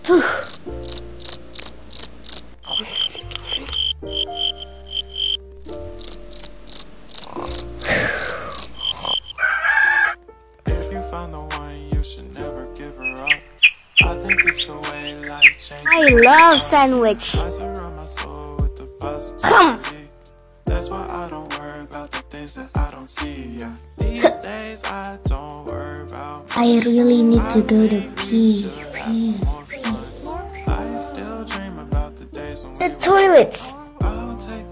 I love sandwich. Come. That's why I don't worry about the things that I don't see. Yeah. These days I don't worry about. I really need to go to pee. I still dream about the days when The toilets. I'll take